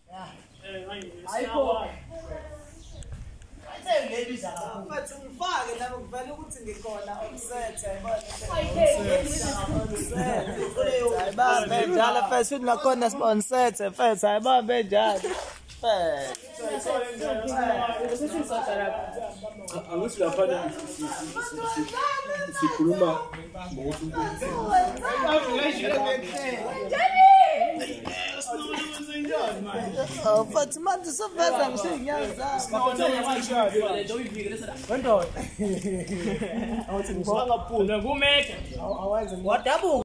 Ayikho. Ngebiza mfethu ngifake labo kuvela ukuthi ngikhona omsethe ayibambe njalo mfethu futhi nakhona sibonsethe mfethu ayibambe njalo angithi lapha sikhuluma oh mfethu manje soveza ngisho inyawo zami